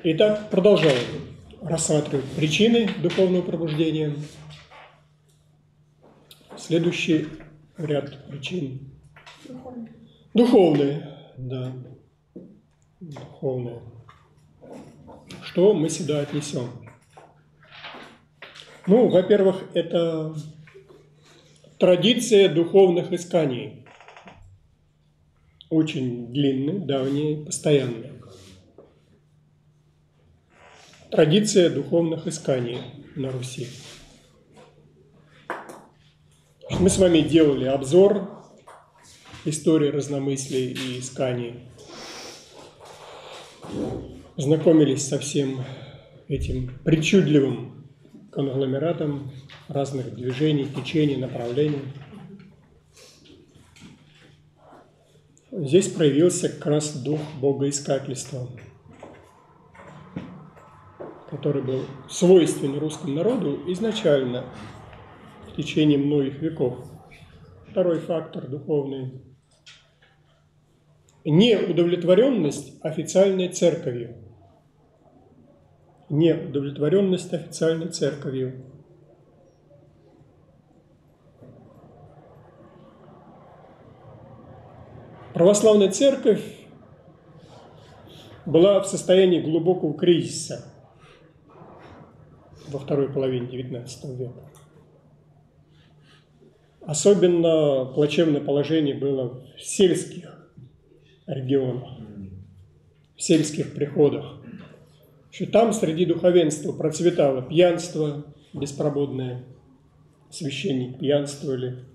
Итак, продолжаем рассматривать причины духовного пробуждения. Следующий ряд причин. Духовные, да. Духовные. Что мы сюда отнесем? Ну, во-первых, это традиция духовных исканий. Очень длинная, давняя, постоянная. Традиция духовных исканий на Руси. Мы с вами делали обзор истории разномыслий и исканий. Знакомились со всем этим причудливым конгломератом разных движений, течений, направлений. Здесь проявился как раз дух богоискательства, который был свойственен русскому народу изначально в течение многих веков. Второй фактор духовный – неудовлетворенность официальной церковью. Неудовлетворенность официальной церковью. Православная церковь была в состоянии глубокого кризиса во второй половине XIX века. Особенно плачевное положение было в сельских регионах, в сельских приходах. Что там среди духовенства процветало пьянство беспробудное, священники пьянствовали.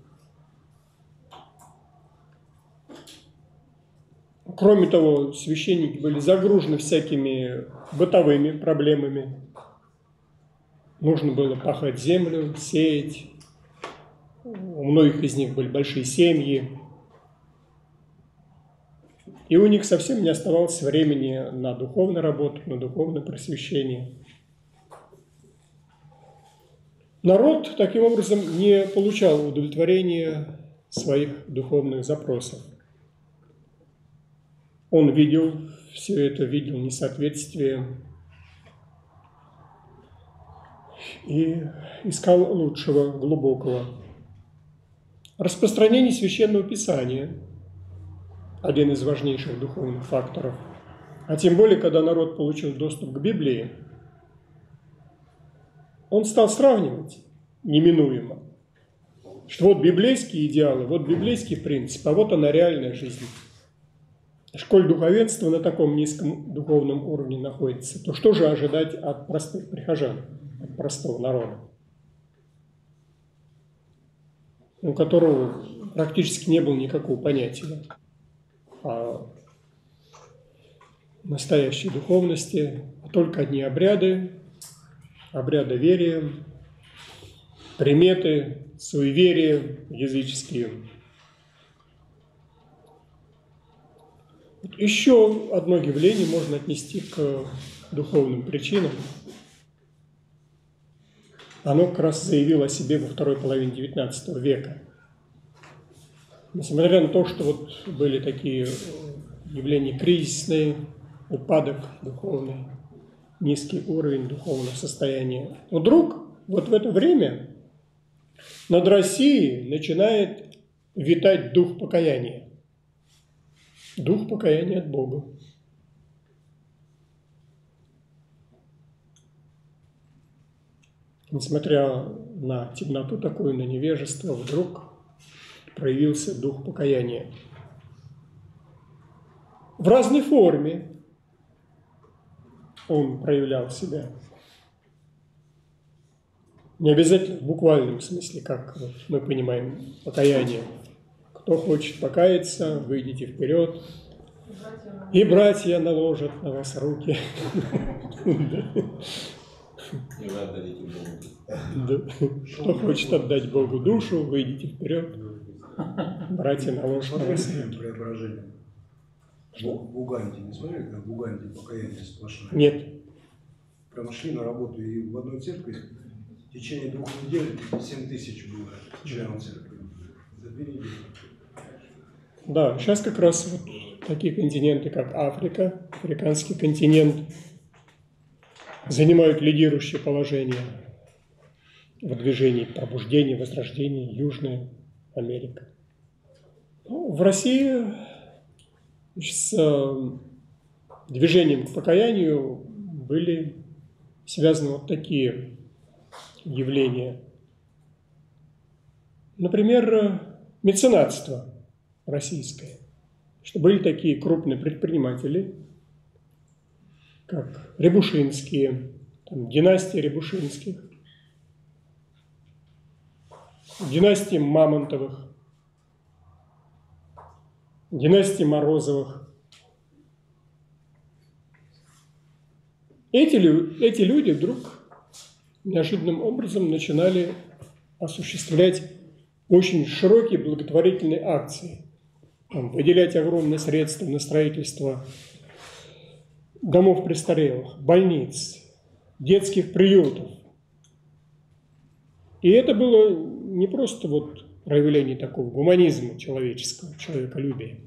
Кроме того, священники были загружены всякими бытовыми проблемами. Нужно было пахать землю, сеять. У многих из них были большие семьи. И у них совсем не оставалось времени на духовную работу, на духовное просвещение. Народ, таким образом, не получал удовлетворения своих духовных запросов. Он видел все это, видел несоответствие и искал лучшего, глубокого. Распространение Священного Писания – один из важнейших духовных факторов. А тем более, когда народ получил доступ к Библии, он стал сравнивать неминуемо, что вот библейские идеалы, вот библейский принцип, а вот она реальная жизнь. Школь духовенства на таком низком духовном уровне находится, то что же ожидать от простых прихожан, от простого народа, у которого практически не было никакого понятия о настоящей духовности, а только одни обряды, обрядоверие, приметы, суеверия языческие. Еще одно явление можно отнести к духовным причинам. Оно как раз заявило о себе во второй половине XIX века. Несмотря на то, что вот были такие явления кризисные, упадок духовный, низкий уровень духовного состояния, вдруг вот в это время над Россией начинает витать дух покаяния. Дух покаяния от Бога. Несмотря на темноту такую, на невежество, вдруг проявился дух покаяния. В разной форме он проявлял себя. Не обязательно в буквальном смысле, как мы понимаем покаяние. Кто хочет покаяться, выйдите вперед, и братья наложат на вас руки. И вы отдадите Богу. Кто хочет отдать Богу душу, выйдите вперед, братья наложат на вас руки. Преображение. В Уганде, не смотрели, как в Уганде покаяние сплошное? Нет. Прямо шли на работу, и в одной церкви в течение 2 недель 7000 было членов церкви. За 2 недели. Да, сейчас как раз вот такие континенты, как Африка, африканский континент, занимают лидирующее положение в движении пробуждения, возрождения, Южная Америка. Ну, в России с движением к покаянию были связаны вот такие явления. Например, меценатство российское. Что были такие крупные предприниматели, как Рябушинские, там, династия Рябушинских, династия Мамонтовых, династия Морозовых. Эти люди вдруг неожиданным образом начинали осуществлять очень широкие благотворительные акции, там, выделять огромные средства на строительство домов престарелых, больниц, детских приютов. И это было не просто вот проявление такого гуманизма человеческого, человеколюбия,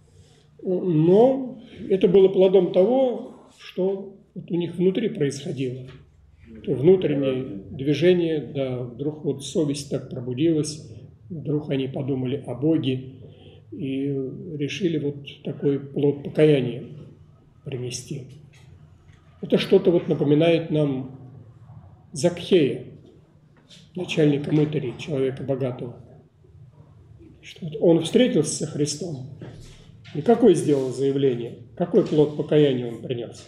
но это было плодом того, что вот у них внутри происходило. Внутреннее движение, да, вдруг вот совесть так пробудилась, вдруг они подумали о Боге и решили вот такой плод покаяния принести. Это что-то вот напоминает нам Закхея, начальника мытарей, человека богатого. Что он встретился со Христом. И какое сделал заявление? Какой плод покаяния он принес?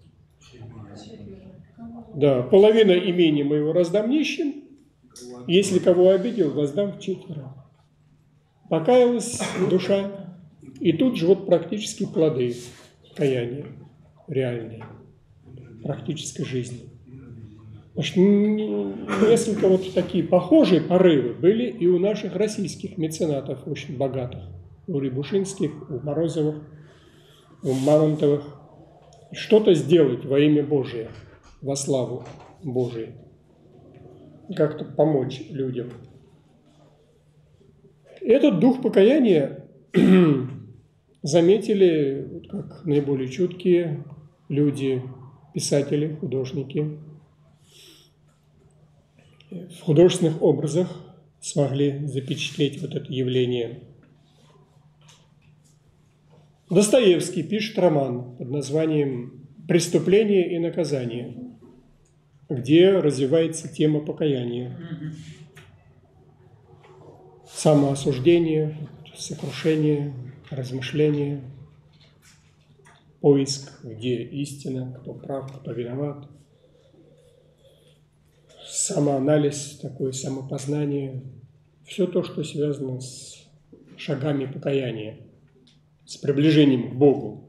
Да, половина имения моего раздам нищим, если кого обидел, воздам вчетверо. Покаялась душа, и тут же вот практически плоды каяния реальные, практической жизни. Значит, несколько вот такие похожие порывы были и у наших российских меценатов, очень богатых. У Рябушинских, у Морозовых, у Мамонтовых. Что-то сделать во имя Божие, во славу Божию. Как-то помочь людям. Этот дух покаяния заметили как наиболее чуткие люди, писатели, художники. В художественных образах смогли запечатлеть вот это явление. Достоевский пишет роман под названием «Преступление и наказание», где развивается тема покаяния. Самоосуждение, сокрушение, размышление, поиск, где истина, кто прав, кто виноват. Самоанализ, такое самопознание. Все то, что связано с шагами покаяния, с приближением к Богу.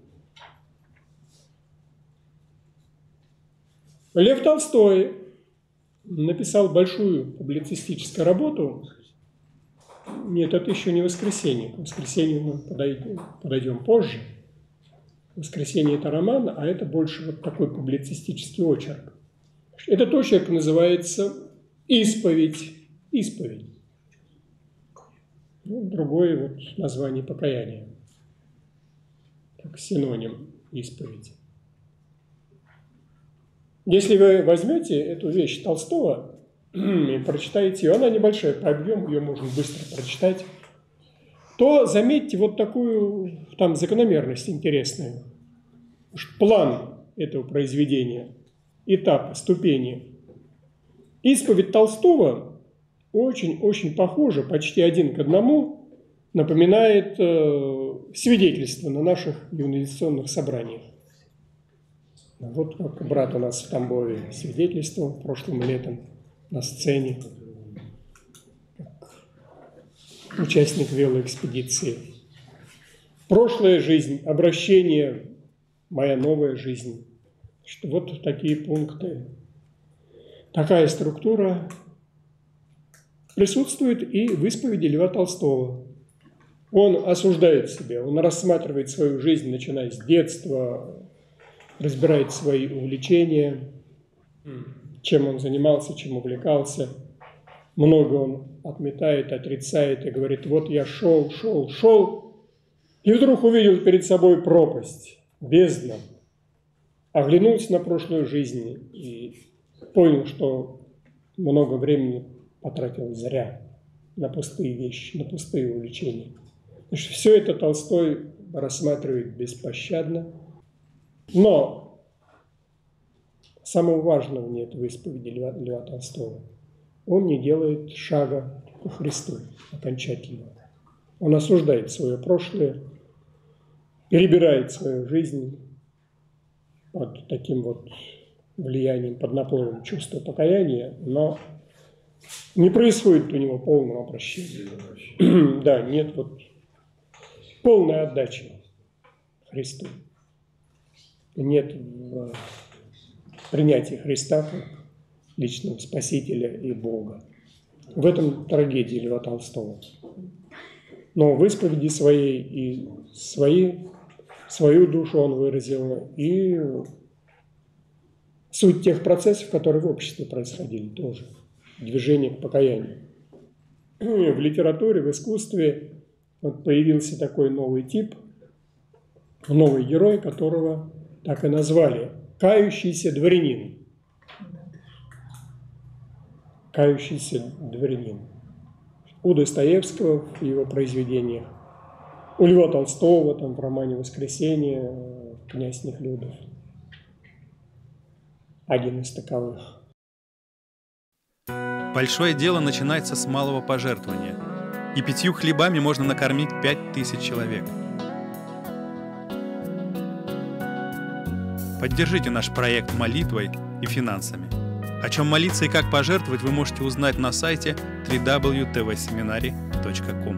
Лев Толстой написал большую публицистическую работу. Нет, это еще не «Воскресенье». К «Воскресенью» мы подойдем позже. «Воскресенье» – это роман, а это больше вот такой публицистический очерк. Этот очерк называется «Исповедь». Исповедь. Ну, другое вот название покаяния, как синоним исповедь. Если вы возьмете эту вещь Толстого и прочитаете ее, она небольшая по объему, ее можно быстро прочитать, то заметьте вот такую там закономерность интересную. План этого произведения, этапы, ступени. Исповедь Толстого очень-очень похожа, почти один к одному, напоминает свидетельство на наших юнилизационных собраниях. Вот как брат у нас в Тамбове свидетельствовал прошлым летом на сцене, как участник велоэкспедиции. Прошлая жизнь, обращение, моя новая жизнь. Что вот такие пункты. Такая структура присутствует и в исповеди Льва Толстого. Он осуждает себя, он рассматривает свою жизнь, начиная с детства, разбирает свои увлечения, чем он занимался, чем увлекался. Много он отметает, отрицает и говорит: вот я шел, и вдруг увидел перед собой пропасть, бездна. оглянулся на прошлую жизнь и понял, что много времени потратил зря на пустые вещи, на пустые увлечения. Значит, все это Толстой рассматривает беспощадно. Но самого важного нет в исповеди Льва Толстого. Он не делает шага к Христу окончательно. Он осуждает свое прошлое, перебирает свою жизнь под таким вот влиянием, под наплывом чувства покаяния, но не происходит у него полного прощения. Да, нет вот полной отдачи Христу. Нет принятия Христа как личного Спасителя и Бога. В этом трагедия Льва Толстого. Но в исповеди своей и свою душу он выразил, и суть тех процессов, которые в обществе происходили тоже. Движение к покаянию. В литературе, в искусстве вот появился такой новый тип, новый герой, которого так и назвали – кающийся дворянин. Кающийся дворянин. У Достоевского в его произведениях, у Льва Толстого там, в романе «Воскресенье», «Князь Нехлюдов». Один из таковых. Большое дело начинается с малого пожертвования, и 5 хлебами можно накормить 5000 человек. Поддержите наш проект молитвой и финансами. О чем молиться и как пожертвовать вы можете узнать на сайте www.tvseminary.com.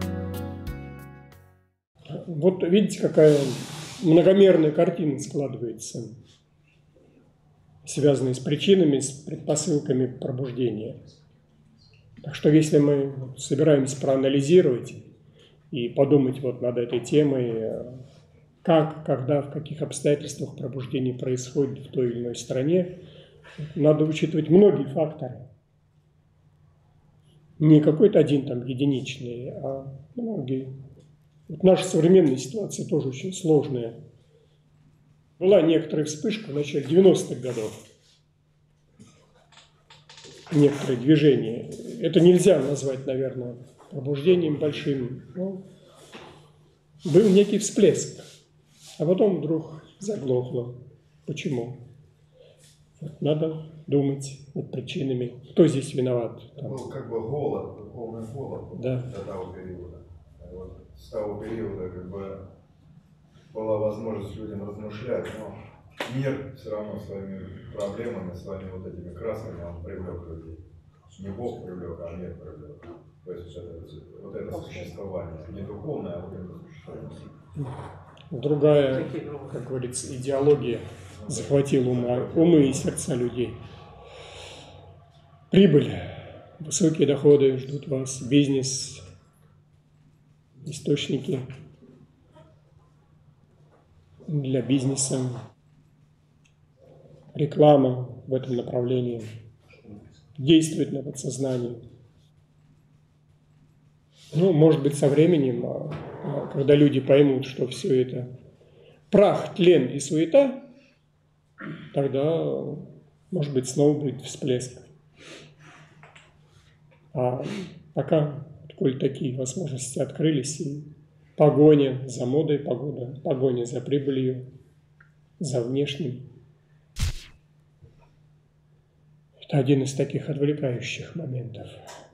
Вот видите, какая многомерная картина складывается, связанная с причинами, с предпосылками пробуждения. Так что если мы собираемся проанализировать и подумать вот над этой темой, как, когда, в каких обстоятельствах пробуждение происходит в той или иной стране, надо учитывать многие факторы. Не какой-то один там единичный, а многие. Вот наша современная ситуация тоже очень сложная. Была некоторая вспышка в начале 90-х годов. Некоторые движения. Это нельзя назвать, наверное, пробуждением большим. Но был некий всплеск. А потом вдруг заглохло. Почему? Вот надо думать над причинами. Кто здесь виноват? Там. Был как бы голод, духовный голод до того периода. Вот с того периода как бы была возможность людям размышлять, но мир все равно своими проблемами, своими вот этими красками он привлек людей. Не Бог привлек, а мир привлек. То есть вот это существование, не духовное, а вот это существование. Другая, как говорится, идеология захватила умы и сердца людей. Прибыль, высокие доходы ждут вас, бизнес, источники для бизнеса, реклама в этом направлении действует на подсознание. Ну, может быть, со временем, когда люди поймут, что все это прах, тлен и суета, тогда, может быть, снова будет всплеск. А пока, коль такие возможности открылись, и погоня за модой, погоня за прибылью, за внешним, это один из таких отвлекающих моментов.